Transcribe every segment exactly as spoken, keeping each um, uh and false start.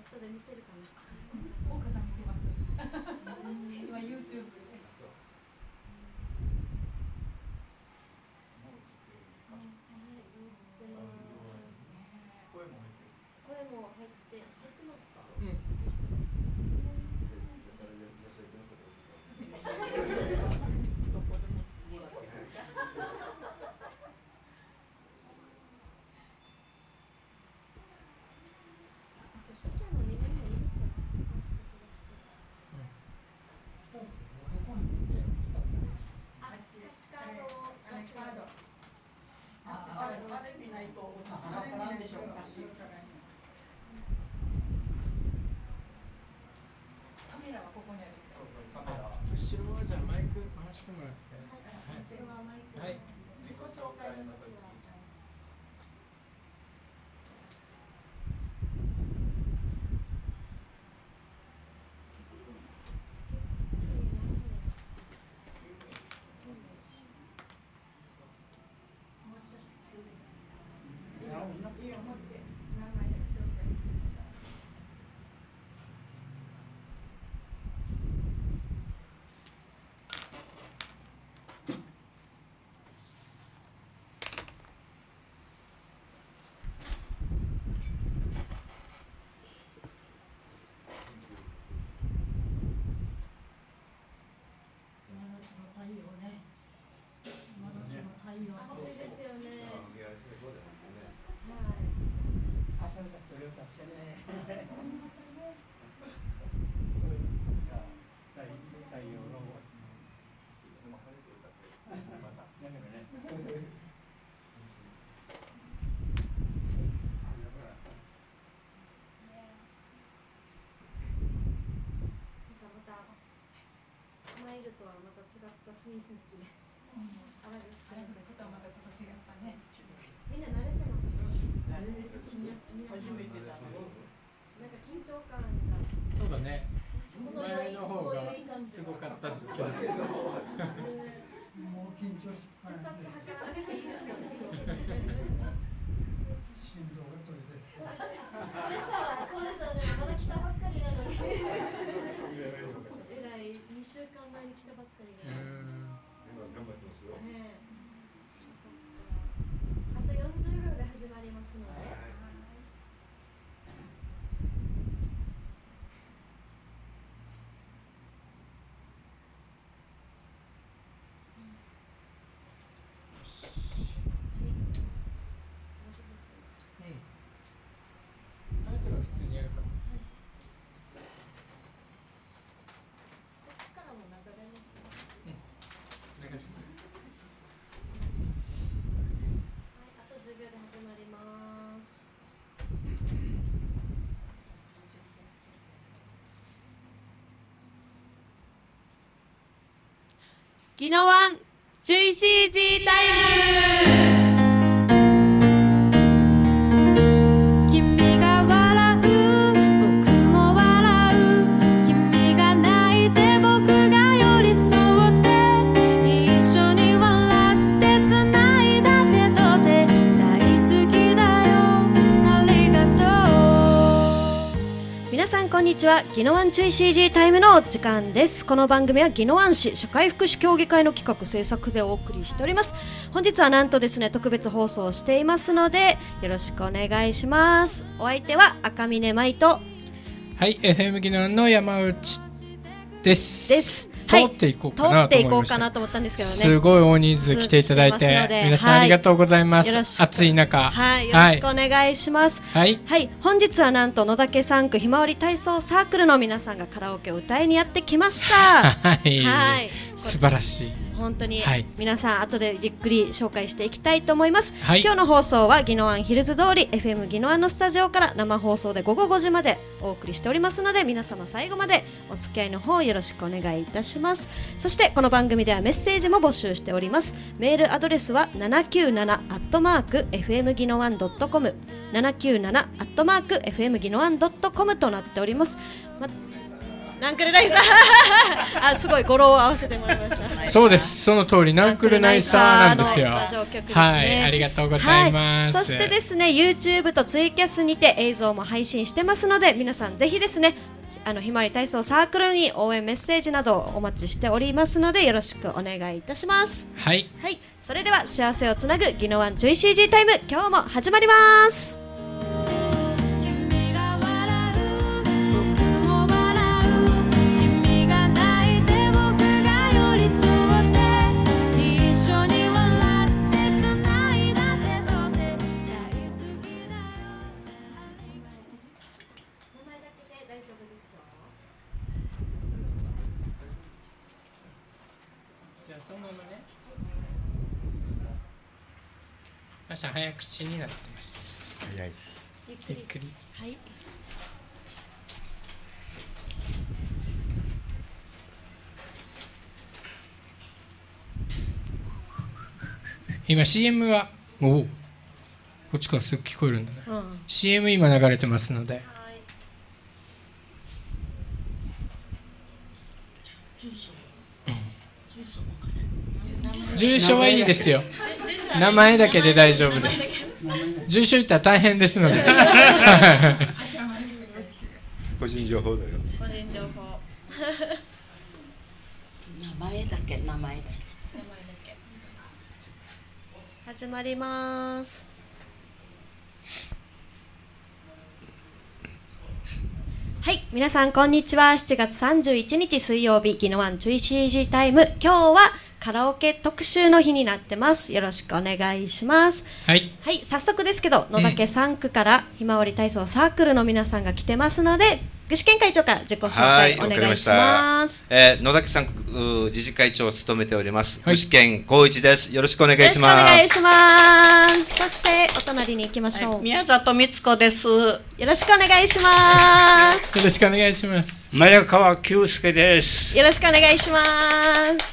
後で見てるかな。 大岡さん見てます。今 YouTube で。 声も入って入ってますか？ うん。 どこでも家だけ。 初期のにねんめいいですよ。あ、歌詞カードを出す。 あれあれ見ないとわからんでしょうか。カメラはここにある。 後ろはじゃあマイク回してもらって。 後ろはマイク。 はい。 自己紹介の時は。暑いですよね。はい。 朝だとよかったね。太陽の方。だからね。 スマイルとはまた違った雰囲気で、あれですか。 あれですとはまたちょっと違ったね。 みんな慣れてますね。 初めてだろう。 なんか緊張感が。 そうだね。 前の方がすごかったですけど。もう緊張しっぱなし血圧測らなくていいですかね。 心臓が取れてる。 これさ、そうですよね。まだ来たばっかりなのに。えらい、にしゅうかんまえに来たばっかりで。 今頑張ってますよ。 ねえ。あとよんじゅうびょうで始まりますので。 宜野湾ジュイシージータイム。君が笑う僕も笑う、君が泣いて僕が寄り添って一緒に笑って繋いだ手と手、大好きだよありがとう。 皆さんこんにちは。宜野湾ジュイシージータイムのお時間です。この番組は宜野湾市社会福祉協議会の企画制作でお送りしております。本日はなんとですね、特別放送をしていますのでよろしくお願いします。お相手は赤嶺舞と、 はい、エフエム 宜野湾の山内ですです。 通っていこうかなと思いました。 通っていこうかなと思ったんですけどね。 すごい大人数来ていただいて皆さんありがとうございます。はい、暑い中、 はい、よろしくお願いします。 はい、 はい、本日はなんと野岳三区ひまわり体操サークルの皆さんがカラオケを歌いにやってきました。 はい、はい、素晴らしい。 本当に皆さん後でじっくり紹介していきたいと思います。 はい、 今日の放送は宜野湾ヒルズ通り エフエム 宜野湾のスタジオから生放送で午後ごじまでお送りしておりますので、皆様最後までお付き合いの方よろしくお願いいたします。そしてこの番組ではメッセージも募集しております。メールアドレスはななきゅうななアットマークエフエムギノワンドットコム ななきゅうななアットマークエフエムギノワンドットコムとなっております。まナンクルナイサーあ、すごい語呂を合わせてもらいました。 そうです、その通りナンクルナイサーなんですよ。 スタジオ局ですね。 はい、ありがとうございます。 はい、そしてですね YouTube とツイキャスにて映像も配信してますので、皆さんぜひですねあのひまわり体操サークルに応援メッセージなどお待ちしておりますのでよろしくお願いいたします。 はい、 はい、それでは幸せをつなぐギノワンジョイシージータイム、今日も始まります。 朝早口になってます。 早い。 ゆっゆっくり。 はい。 今 シーエム はおお、こっちからすぐ聞こえるんだね。 うん、 シーエム 今流れてますので。はい、住所はいいですよ。名前だけで大丈夫です。住所言ったら大変ですので。 個人情報だよ。 個人情報。 名前だけ、名前だけ。 名前だけ。始まります。はい、皆さんこんにちは。しちがつさんじゅういちにち水曜日、ギノワンジョイシージータイム。今日はカラオケ特集の日になってます。よろしくお願いします。 はい。 はい、早速ですけど、野岳さんくからひまわり体操サークルの皆さんが来てますので、具志堅会長から自己紹介お願いします。 えー、野岳さんく自治会長を務めております、具志堅光一です。よろしくお願いします。 よろしくお願いします。そしてお隣に行きましょう。 はい、宮里光子です。 よろしくお願いします。 よろしくお願いします。 前川久介です。 よろしくお願いします。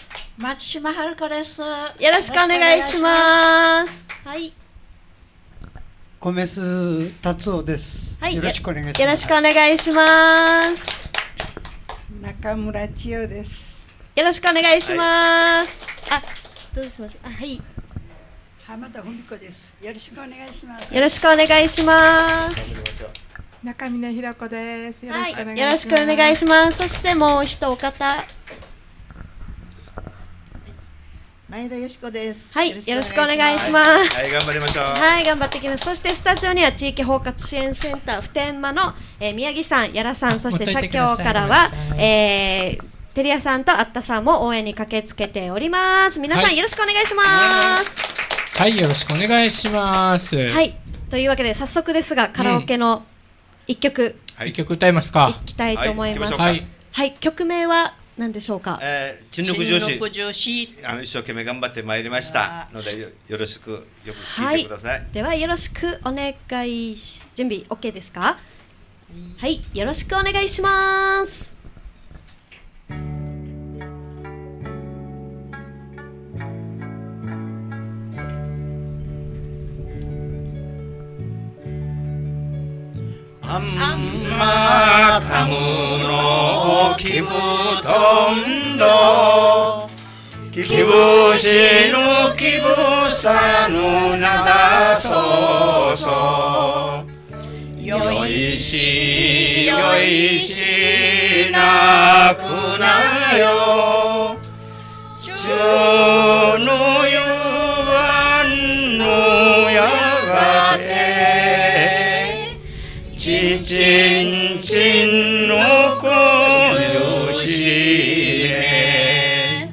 松島春子です。よろしくお願いします。はい。 米須達夫です。 はい、 よろしくお願いします。 よろしくお願いします。 中村千代です。 よろしくお願いします。はい、あ、どうします。あ、はい。 浜田文子です。よろしくお願いします。 よろしくお願いします。 中峰ひろ子です。よろしくお願いします。 はい、よろしくお願いします。そしてもう一方。 前田よしこです。 はい、よろしくお願いします。 はい、頑張りましょう。 はい、頑張っていきます。そしてスタジオには地域包括支援センター普天間の、えー、宮城さん、やらさん、そして社協からは、えー、テリアさんとあったさんも応援に駆けつけております。皆さん、はい、よろしくお願いします。 はい、よろしくお願いします。 はい、というわけで早速ですがカラオケの一曲、 うん、一曲歌いますか。 いきたいと思います。 はい、 はい、曲名は何でしょうか。 えー、陳六女子、 陳六女子、 あの一生懸命頑張ってまいりましたので よ, よろしくよく聞いてください。はい、 ではよろしくお願いし、準備 OK ですか。はい、はい、よろしくお願いします。 アンマタムの気分とんど気分しぬ気分さぬなだそうそうよいしよいしなくなよちゅうぬゆわんぬやがてちんちんちんのこよしめ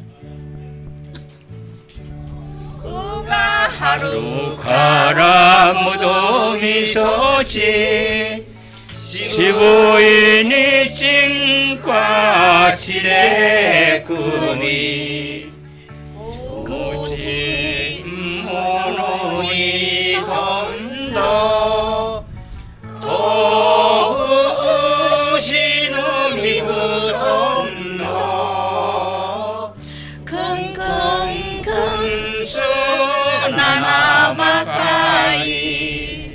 うが春からむどみそち渋いにちんかちれくみうちんものにとんどとうしぬみぐとんのくんくんくんすななまかい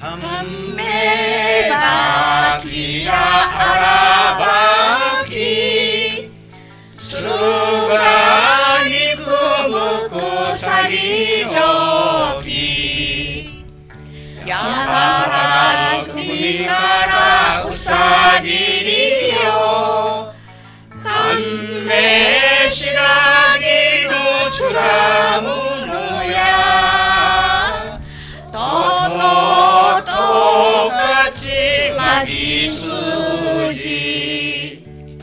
めばきやあらばきすがにくむくさぎよきやはらくみからうさぎりよたんめしがぎのつらむのやとととかちまぎすじ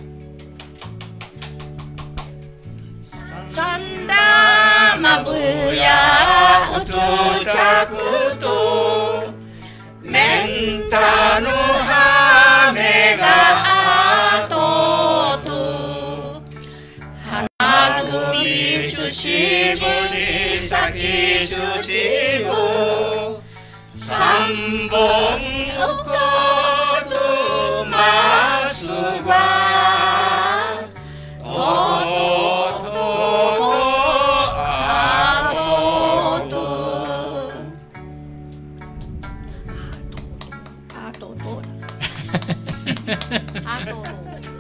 さんだまぶやうとちゃくとめんたのはめがあとと花組ちゅしぶにさきちゅちぶ三本うことますわとととあととあととあとと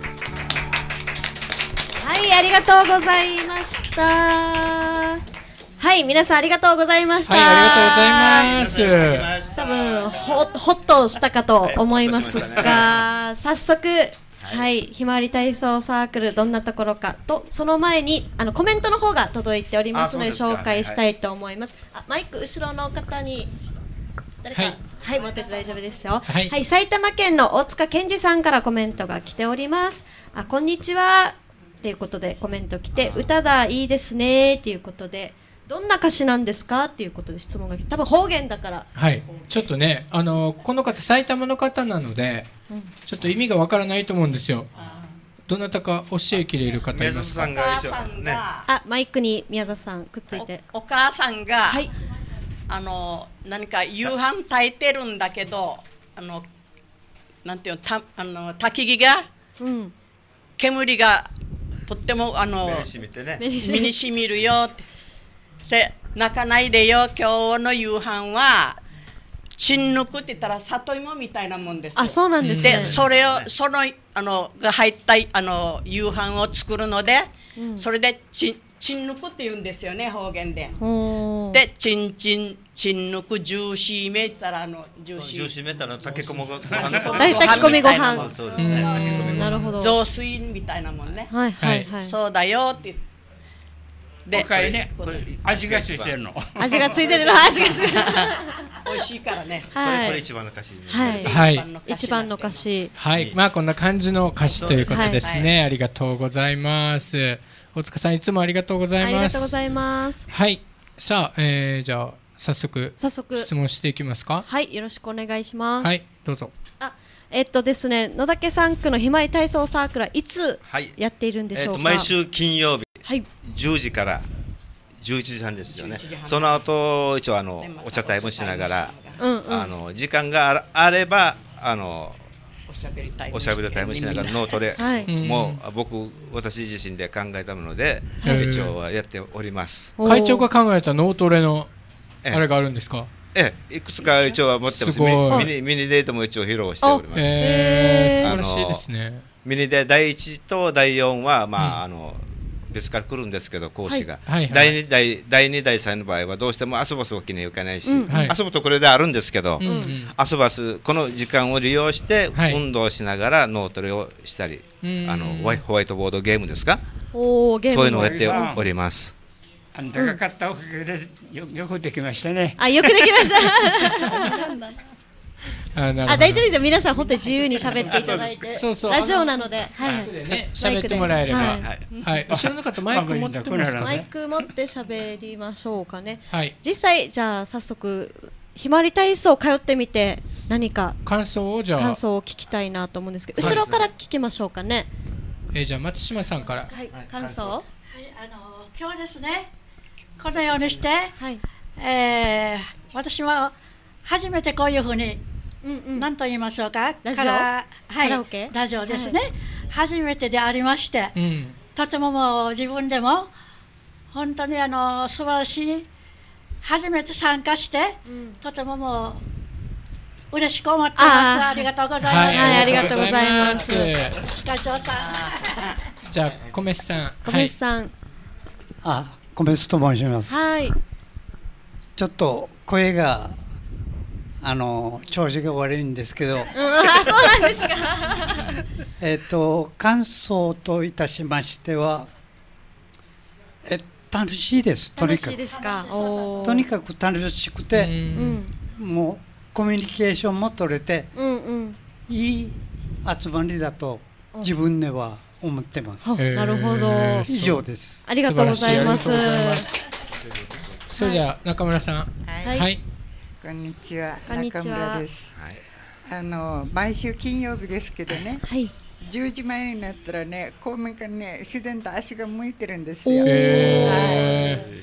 はい、ありがとうございました。はい、皆さんありがとうございました。 はい、ありがとうございます。 多分ほほっとしたかと思いますが、早速、はい、ひまわり体操サークルどんなところかと、その前にあのコメントの方が届いておりますので紹介したいと思います。あ、マイク後ろの方に誰か、はい、はい、持ってて大丈夫ですよ。はい、はい、埼玉県の大塚健二さんからコメントが来ております。あ、こんにちはということでコメント来て、歌だいいですねということで。どんな歌詞なんですかっていうことで質問が来て、多分方言だから。 はい、ちょっとね、あのこの方埼玉の方なので、うん、ちょっと意味がわからないと思うんですよ。どなたか教えきれる方いますか？ お母さんが、 あ、マイクに宮沢さんくっついて。 お、お母さんが、はい、あの何か夕飯炊いてるんだけど、あのなんていうの、たあの焚き木が、うん、煙がとってもあの目にしみてね、目にしみるよって。せ泣かないでよ、今日の夕飯はちんぬくって言ったら里芋みたいなもんですよ。 あ、そうなんですね。 でそれをそのあのが入ったあの夕飯を作るので、うん、それでちちんぬくって言うんですよね、方言で。でちんちんちんぬくジューシーめったらあのジューシージューシーめったら炊き込みご飯炊き込みご飯。 そうですね。炊き込みご飯。 なるほど。 雑炊みたいなもんね。 はいはいはい。 そうだよって言って。 で、これね、味がついてるの。 味がついてるの、味がついてる。 美味しいからね。 これこれ一番の歌詞。 はい。一番の歌詞。 はい、まあこんな感じの歌詞ということですね。ありがとうございます。大塚さんいつもありがとうございます。ありがとうございます。 はい。さあ、えー、じゃあ早速早速質問していきますか。 はい、よろしくお願いします。 はい、どうぞ。 あ、えっとですね、野岳さん区のひまわり体操サークルはいつやっているんでしょうか。 毎週金曜日。はい、じゅうじからじゅういちじはんですよね。その後一応あのお茶タイムしながら、うんうん、あの時間があればあのおしゃべりタイムしながらノートで、はい、もう僕私自身で考えたもので、はい、一応はやっております。 会長が考えたノートレのあれがあるんですか。 ええ、いくつか一応は持ってます。ミニミニデートも一応披露しております。 えー、素晴らしいですね。 ミニデだいいちとだいよんはまあ、うん、あの別から来るんですけど講師が、はいはいはい、だいにだいだいにだいさんの場合はどうしても遊ばすわけにはいかないし、うんはい、遊ぶところであるんですけど、うんうん、遊ばすこの時間を利用して運動しながら脳トレをしたり、はい、あのホワイトボードゲームですか、おゲームそういうのをやっております。 あんたが買ったおかげで よ, よくできましたね。 あ、よくできましたあ、大丈夫ですよ。皆さん本当に自由に喋っていただいてそうそうラジオなので、はい、 ね、喋ってもらえれば、はいはい、後ろの方マイク持ってますか。 マイク持って喋りましょうかね、はい、実際じゃあ早速ひまわり体操通ってみて何か感想をじゃあ感想を聞きたいなと思うんですけど、後ろから聞きましょうかね。 えー、じゃあ松島さんから、 はい、感想。 はい、あの今日ですね、このようにして、はい、えー、私も初めてこういうふうにうんうん、何と言いましょうか、 ラジオ、はい、 ラジオですね、はい、初めてでありまして、うん、とてももう自分でも本当にあの素晴らしい、初めて参加して、うん、とてももう嬉しく思ってます。ありがとうございます。 はい、ありがとうございます。 会長さん。 じゃあ小飯さん。 小飯さん。 あ、小飯と申します。 はい。 ちょっと声があの調子が悪いんですけど。 うん、あ、そうなんですか。 えっと感想といたしましては、え楽しいです。とにかく。 楽しいですか。 とにかく楽しくて、もうコミュニケーションも取れて、 うんうん、 いい集まりだと自分では思ってます。 なるほど。 以上です。 ありがとうございます。 それでは中村さん。 はい。 はい、 こんにちは。 こんにちは。 中村です。あの毎週金曜日ですけどね。 はい。 じゅうじまえになったらね、公民館ね、自然と足が向いてるんですよ。はい。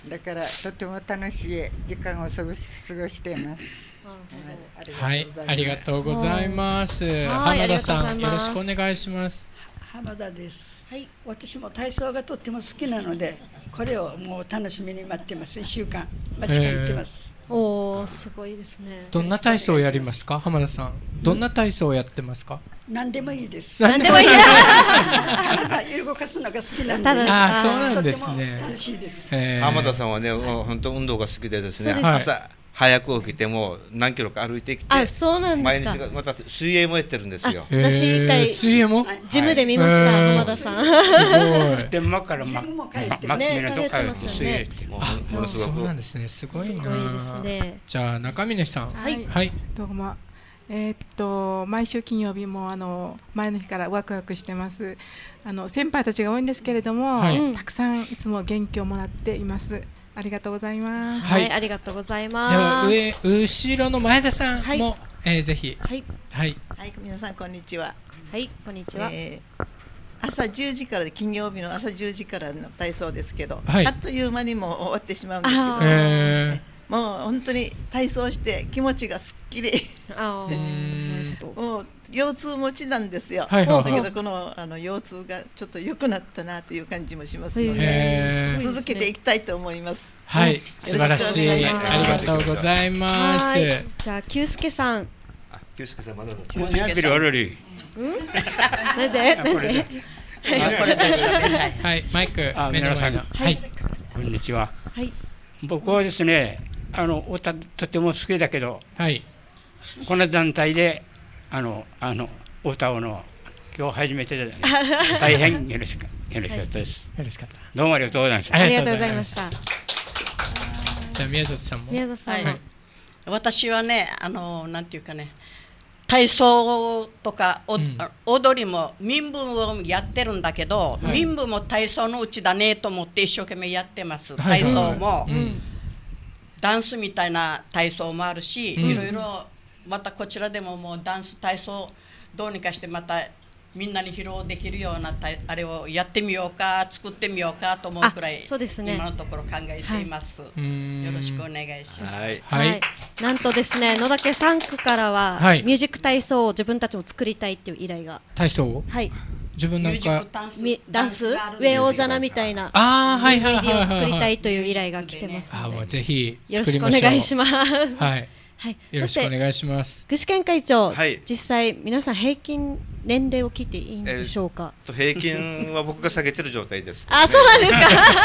だからとても楽しい時間を過ごし過ごしています。 はい、ありがとうございます。浜田さん、よろしくお願いします。 浜田です。はい。私も体操がとっても好きなので、これをもう楽しみに待ってます。一週間待ちかねてます。 おお、すごいですね。 どんな体操をやりますか、浜田さん。どんな体操をやってますか。 何でもいいです。 何でもいい。 体動かすのが好きなんで。 あ、そうなんですね。 楽しいです。 浜田さんはね、本当運動が好きでですね。朝早く起きても何キロか歩いてきて、 あ、そうなんですか。 毎日また水泳もやってるんですよ。 私一回水泳もジムで見ました、浜田さん。 すごい。 で真っから真っ真っ目のとこから水泳って。 あ、そうなんですね。すごいな。 すごいですね。 じゃあ中峰さん。 はいはい。どうも。えー、っと毎週金曜日もあの前の日からワクワクしてます。あの先輩たちが多いんですけれども、はい、たくさんいつも元気をもらっています。ありがとうございます。 はい、はい、ありがとうございます。 では上後ろの前田さんも、はい、えー、ぜひ。 はいはいはい、皆さんこんにちは。 はい、こんにちは。 えー、朝じゅうじからで金曜日の朝じゅうじからの体操ですけど、はい、あっという間にもう終わってしまうんですけど、えー、もう本当に体操して気持ちがすっきり。あもう腰痛持ちなんですよ。はいはいはい、だけどこのあの腰痛がちょっと良くなったなという感じもしますので、続けていきたいと思います。 はい、素晴らしい。ありがとうございます。 じゃあ久助さん。 久助さんまだ。 もうやってるあるり。 うん？なんで？これで。 はい、マイク。 あ、皆さん。はい。こんにちは。 はい。 僕はですね、あの歌とても好きだけど、 はい。 この団体であのあの歌うの今日初めてで大変よろしかよろしかったです。 よろしかった。 どうもありがとうございました。 ありがとうございました。 じゃあ宮里さんも。 宮里さんも。 私はね、あのなんていうかね、体操とかお、うん、踊りも民部をやってるんだけど、はい、民部も体操のうちだねと思って一生懸命やってます。体操も、はいはいはい、ダンスみたいな体操もあるし、うん、いろいろまたこちらでももうダンス体操どうにかしてまたみんなに披露できるようなあれをやってみようか作ってみようかと思うくらい、そうですね、今のところ考えています、はい、よろしくお願いします。はい、 はいはい、なんとですね、野岳さん区からは、はい、ミュージック体操を自分たちも作りたいっていう依頼が。 体操？ はい。 自分なんかダンス上大ジャナみたいな ディーブイディー を作りたいという依頼が来てますので、 あ、もうぜひよろしくお願いします。 はい。はい、よろしくお願いします。 具志堅会長、はい、実際皆さん平均年齢を聞いていいんでしょうか。 えー、平均は僕が下げてる状態です、ね。 あ、そうなんですか。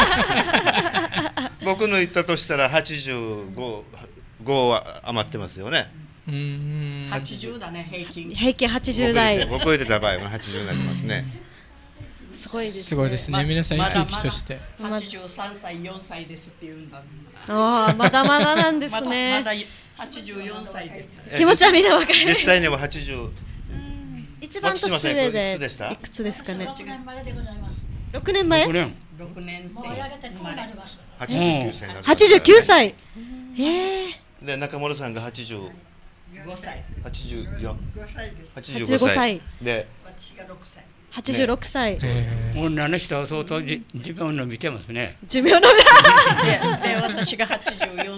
僕の言ったとしたらはちじゅうご、ごは余ってますよね。 うん。はちじゅうだね、平均。 平均はちじゅう代。 僕入れた場合ははちじゅうになりますね。 すごいですね。 すごいですね。皆さん生き生きとして。 はちじゅうさんさい、よんさいですって言うんだ。 ああ、まだまだなんですね。 まだはちじゅうよんさいです。 気持ちはみんなわかる。 実際にははちじゅう。 一番年上でいくつですかね。 ろくねんまえでございます。 ろくねんまえ？ ろくねん生。 はちじゅうきゅうさい。 はちじゅうきゅうさい。ええ。 で中村さんがはちじゅうごさい。 はちじゅうよん。 はちじゅうごさい。 で私がろくさい。 はちじゅうろくさい。 女の人は相当じ寿命の見てますね。 寿命ので、で私がはちじゅうよん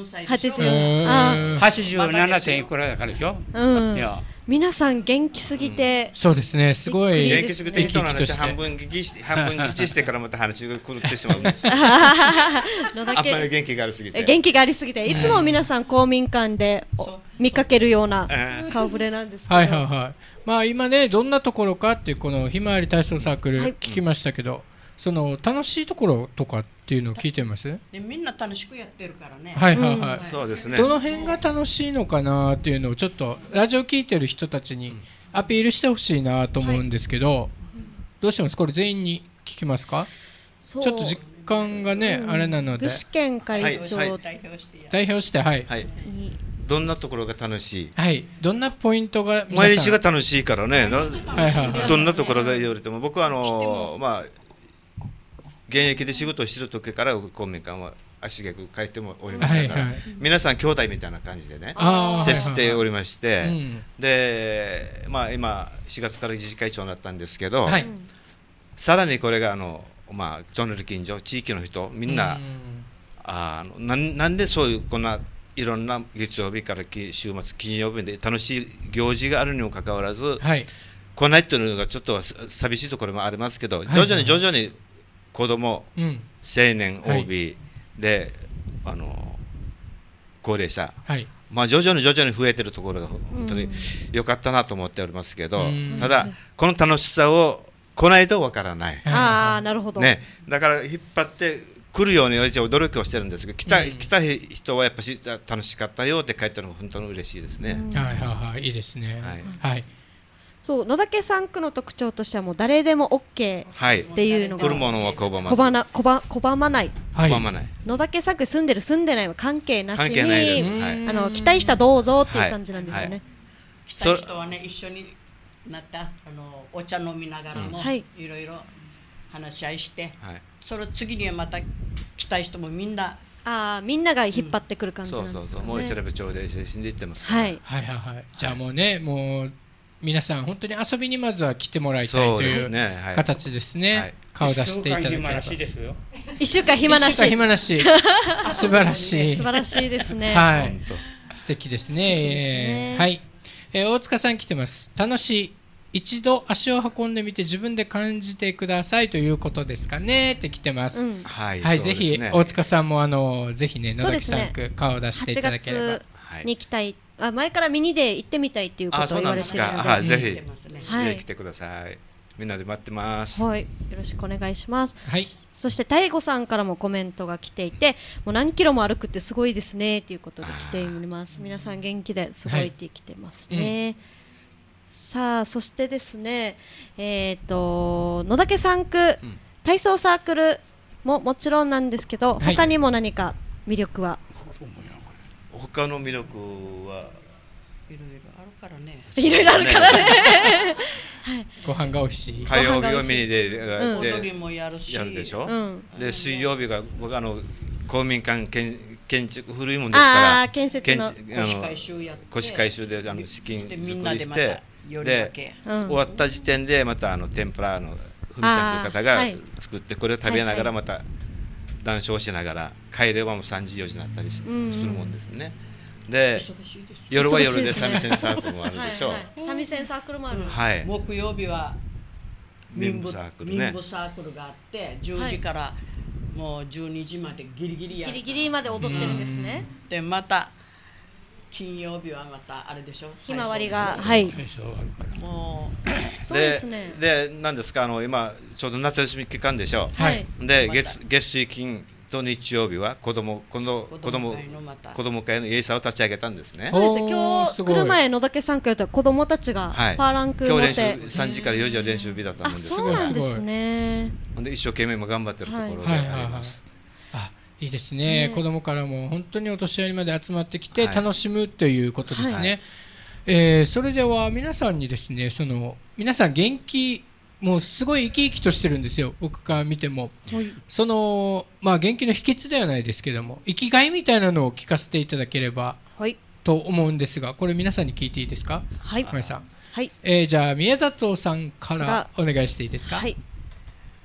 歳はちじゅうはちじゅうななてんいくらだからでしょ。 うんいや皆さん元気すぎて、 そうですね、すごい元気すぎて人の話半分聞きして半分聞きしてからまた話が狂ってしまうんです。 野田家あんまり元気がありすぎて。 元気がありすぎていつも皆さん公民館でお見かけるような顔ぶれなんですけど、 はいはいはい。まあ今ねどんなところかっていうこのひまわり体操サークルはい聞きましたけど、その楽しいところとかっていうのを聞いてます？ でみんな楽しくやってるからね。 はいはいはい。 そうですね。 どの辺が楽しいのかなっていうのをちょっとラジオ聞いてる人たちにアピールしてほしいなと思うんですけど、どうします？これ全員に聞きますか？ そうちょっと時間がね、あれなので具志堅会長、 はいはい代表してはい。 はい。どんなところが楽しい？ はい。どんなポイントが毎日が楽しいからね。なはいはいどんなところが言われても僕はあのまあ現役で仕事をしてる時から公民館は足げく書いてもおりましたから、 はいはい皆さん兄弟みたいな感じでねあー接しておりまして、 はいはいはいうんでまあ今しがつから自治会長になったんですけど、 はいさらにこれがあのまあ隣近所地域の人みんな、 うんあのなんなんでそういうこんないろんな月曜日からき週末金曜日で楽しい行事があるにもかかわらず、 はい来ないっていうのがちょっと寂しいところもありますけど、 い徐々に徐々に子供、 うん青年、 はいオービー で、あの高齢者、 はいまあ徐々に徐々に増えてるところが本当に良かったなと思っておりますけど、 うんただこの楽しさを来ないとわからない。 ああなるほど、 ね、だから引っ張って来るように一応努力をしてるんですけど、来た、来た人はやっぱし楽しかったよって書いてるのが本当に嬉しいですね。 はいはいはい、いいですね。はい。はい。 そう野岳さん区の特徴としてはもう誰でも OK はいっていうのが、 来るものは拒まず拒な拒拒まない、 はい拒まない。 野岳さん区住んでる住んでないは関係なし関係ないですに、 はいあの来たい人はどうぞっていう感じなんですよね。 来た人はね一緒になってあのお茶飲みながらも、 うんはいいろいろ話し合いして、 はいその次にはまた来たい人もみんなああみんなが引っ張ってくる感じなんですよね。 そうそうそう、もう一レベル長で死んでいってますから。 はいはいはいはい。じゃあもうね、もう皆さん本当に遊びにまずは来てもらいたいとそうですいうねはい形ですね。顔出していただければ。 一週間暇なしですよ。 一週間暇なし。 一週間暇なし。素晴らしい。 素晴らしいですね。 はい本。 素敵です素敵ですねね。はい。えー大塚さん来てます。楽しい。一度足を運んでみて自分で感じてくださいということですかねって来てます。 うんはいはい、ぜそうですねひ大塚さんもあのぜひね野崎さんそうですね区顔を出していただければ。 はちがつに来たい、あ前からミニで行ってみたいっていうこあ、 とをそう言われてるなんですか。 ので、 はい、ぜひ、 はいぜひ来てください。みんなで待ってます。 はい、よろしくお願いします。 はい。 そして大悟さんからもコメントが来ていて、もう何キロも歩くってすごいですねということで来ております。皆さん元気ですごいって来てますね。 はいさあそしてですね、えっ、と野岳さん区、体操サークルももちろんなんですけど、 はい他にも何か魅力は、 他の魅力は。 いろいろあるからね。 いろいろあるからね。はい。 ご飯が美味しい。 火曜日はミニで、 うんで踊りもやるしやるでしょ。 うんで、水曜日が、僕あの公民館建建築古いもんですから。 あー建設の建古紙回収やって古紙回収であの資金でみ作んなでまたりして。 夜で明け、 うん終わった時点でまたあの天ぷらのふみちゃんという方があーはい作ってこれを食べながらはいまた談笑しながら帰ればもうさんじよじになったりすうんするもんですね。で忙しいです夜は夜で忙しいですね三味線サークルもあるでしょう。 はいはい、三味線サークルもある。 はい。 木曜日は民部サークルね民部サークルがあってじゅうじからもうじゅうにじまでギリギリやるギリギリまで踊ってるんですね。 でまた金曜日はまたあれでしょひまわりがはいもうそうですね。 で何ですかあの今ちょうど夏休み期間でしょう。 はいで月月水金と日曜日は子供子供子供子供会のまた子供会のイエサを立ち上げたんですね。 そうですよ。 おー今日すごい来る前野岳さん区やったら子供たちがはい。 パーランク今日持って、 練習さんじからよじは練習日だったもんあです。 そうなんですね。 ほんで一生懸命も頑張ってるところではいはいはいあります。 あ、いいですね。 ね子供からも本当にお年寄りまで集まってきてはい楽しむということですね。 はいえーそれでは皆さんにですね、その皆さん元気もうすごい生き生きとしてるんですよ。僕から見ても、そのまあ元気の秘訣ではないですけども、生きがいみたいなのを聞かせていただければはいと思うんですが、これ皆さんに聞いていいですか？ はいごめんなさい。 はいえーじゃあ宮里さんからお願いしていいですか？ はい。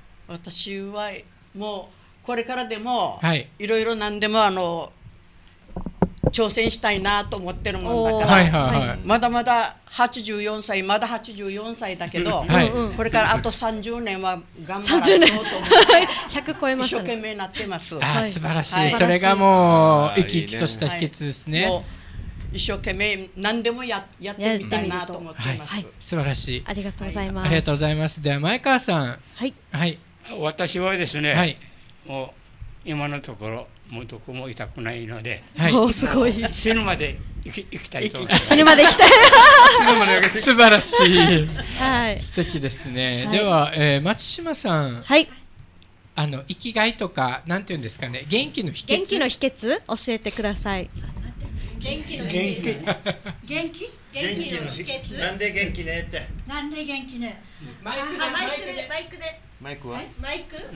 私はもうこれからでも、 はいいろいろ何でもあの挑戦したいなと思ってるもんだから、 はいはいはい、 まだまだはちじゅうよんさい、まだはちじゅうよんさいだけど、 はい、 これからあとさんじゅうねんは頑張らそうと思ってひゃく超えましたね、 一生懸命なってます。 あ、素晴らしい、はい、それがもう生き生きとした秘訣ですね。 はい、一生懸命何でも や, やってみたいなと思ってます、はい、 素晴らしい、 ありがとうございます。 ありがとうございます。では前川さん、 はい、 はい、 私はですね、 はい、 もう今のところもうどこも痛くないので、 はい、おすごい、 死ぬまで生 き, 生きたいと思います。 死ぬまで生きたい素晴らしい、 はい、 素敵ですね、 はい、 では、えー、松島さん、 はい、 あの生きがいとかなんていうんですかね、元気の秘訣、 元気の秘訣教えてください。 元気の秘訣、元気元気の秘訣、なんで元気ねって、 なんで元気ね、 マイクでマイクでマイクでマイクはマイク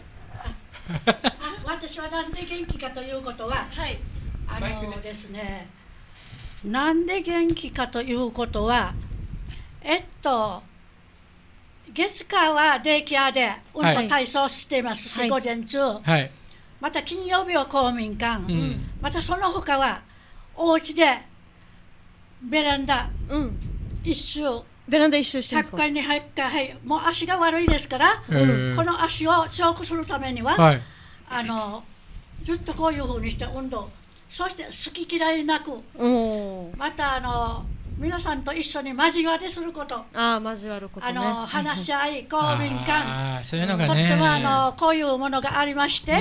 私はなんで元気かということは、 はい、 あのですね、なんで元気かということは、えっと月火はデイケアで運動体操していますし、はい、午前中、はい、また金曜日は公民館、うん、またその他はお家でベランダ、うん、一周ベランダ一周してますか。 ひゃっかいにひゃっかい、はい、もう足が悪いですから、この足を強くするためには、はい、あのずっとこういうふうにして運動、そして好き嫌いなく、またあの皆さんと一緒に交わりすること、 あ交わること、ね、 あの話し合い、公民館、 そういうのがね、 とってもあのこういうものがありまして、うん、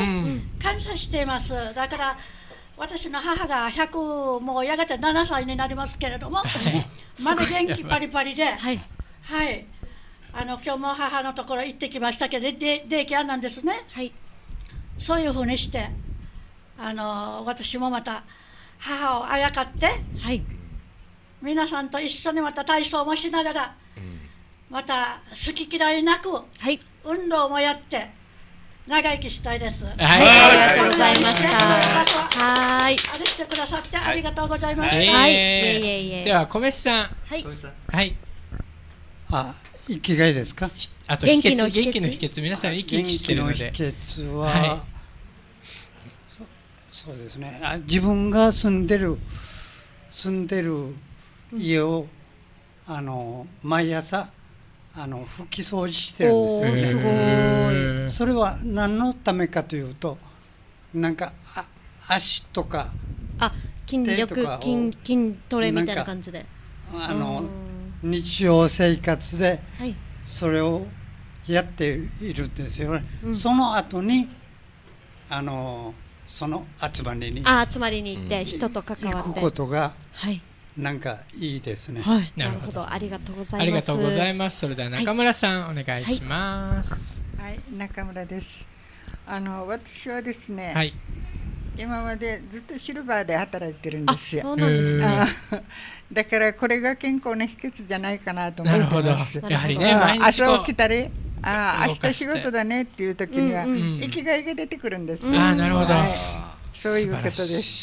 感謝しています。だから私の母がひゃく、もうやがてななさいになりますけれども、まだ元気パリパリで、はい、はい、あの今日も母のところ行ってきましたけど、デイケアなんですね、はい、そういうふうにしてあの私もまた母をあやかって、はい、皆さんと一緒にまた体操もしながら、うん、また好き嫌いなく、はい、運動もやって長生きしたいです。はい、 ありがとうございました。 はい、あれしてくださってありがとうございました。 はい、では小飯さん、 はい、 はい、 あ、生きがいですか。 あと秘訣、元気の秘訣、皆さん生き生きしてるので。 元気の秘訣は、はい、そ, そうですね。あ、自分が住んでる住んでる家を、うん、あの毎朝。あの拭き掃除してるんですよ。すごい。それは何のためかというと、なんかあ足とかあ筋力 筋, 筋トレみたいな感じで、 あの日常生活でそれをやっているんですよね。うん、その後にあのその集まりにあ集まりに行って人と関わって行くことが、 はい、 なんかいいですね。 はい、なるほど、ありがとうございます。 ありがとうございます。それでは中村さん、はい、お願いします。 はい、はい、中村です。あの私はですね、 はい、 今までずっとシルバーで働いてるんですよ。 そうなんですね。 だからこれが健康の秘訣じゃないかなと思ってます。 やはりね、 朝起きたり、ああ明日仕事だねっていう時には、うんうん、生きがいが出てくるんです。 うん、あ、なるほど。はい、 そういうことです。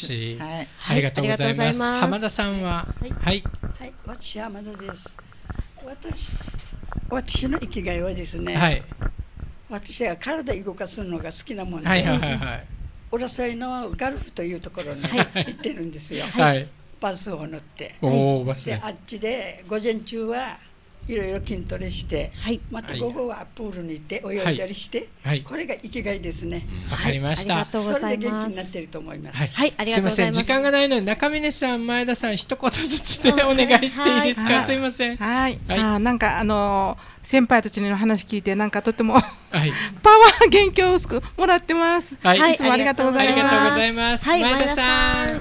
はい、ありがとうございます。浜田さんは、はい、はい、 はい、私浜田です。私、私の生きがいはですね、 はい、 私は体動かすのが好きなもんで、 はいはいはいはい、 浦添のガルフというところに行ってるんですよ。 はい、 バスを乗って、 おバスであっちで午前中はいろいろ筋トレして、はい、また午後はプールに行って泳いだりして、はい、これが生きがいですね。 わ、うん、かりました。 それで元気になっていると思います。 はい、はい、ありがとうございます。 すみません、時間がないので中峰さん、前田さん一言ずつでお願いしていいですか。はい、すみません。 はい。はい、あ、なんかあのー、先輩たちの話聞いてなんかとても、はい、パワー元気をもらってます。はい、いつもありがとうございます。 ありがとうございます。はい、前田さん。はい、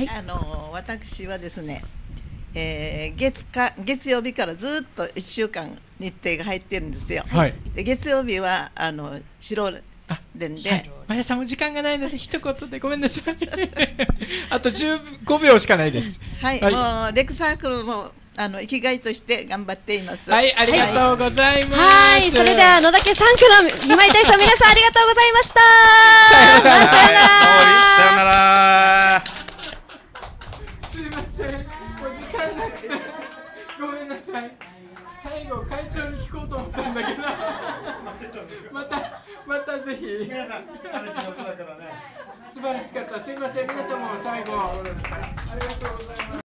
あのー、私はですね。えー、月か月曜日からずっといっしゅうかん日程が入ってるんですよ。はい、で月曜日はあの白連で、はい、 前田さんも時間がないので一言でごめんなさい。あとじゅうごびょうしかないです。 はい、はい、もうレクサークルもあの生きがいとして頑張っています。 はい、ありがとうございます。 はい、それでは野岳さん区の二枚体操皆さんありがとうございました。 さようなら。さようなら。 すいません。時間なくてごめんなさい。最後会長に聞こうと思ったんだけどまたまたぜひ。 素晴らしかった。すみません、皆さんも最後ありがとうございます。